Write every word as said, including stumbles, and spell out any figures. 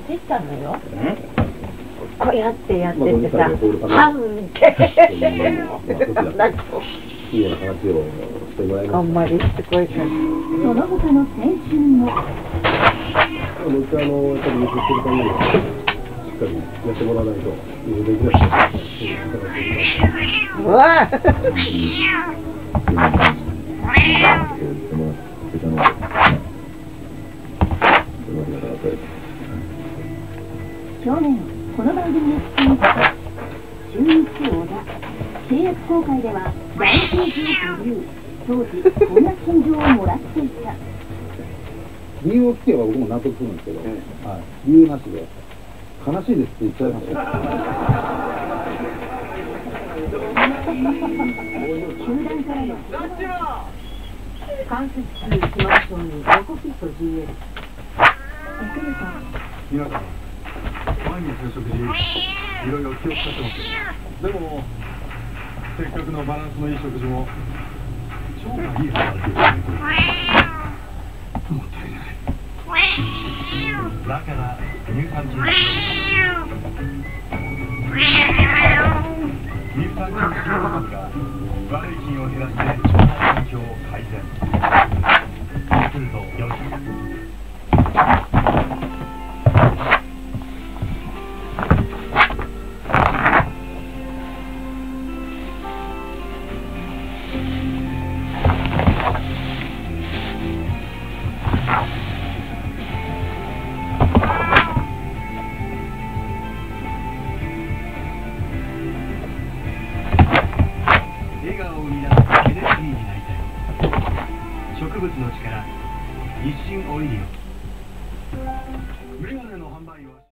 ってたのよ。こうやってやっててさ、ハンっていいような話をしてもらいました。 あんまりすごいから。 その他の選手も。 もう一回あのやっぱり優勝するためにはしっかりやってもらわないと優勝できない。 うわ。 去年この番組に出演した中日小田契約更改では大成功保留。当時こんな心情をもらっていた。 理由を聞けば僕も納得するんですけど、はい、理由なしで悲しいですって言っちゃいましたよ。 球団からの関節痛しましょうにロコフィット ジーエル。 皆さん、毎日の食事、いろいろ気を使ってます。でも、せっかくのバランスのいい食事も、超がいい働きをしないと、もったいない。だから、乳酸菌。乳酸菌のが悪い菌を減らして腸内環境を改善。そうするとよし。笑顔を生み出すエネルギーになりたい。植物の力、日清オイリオ。メガネの販売は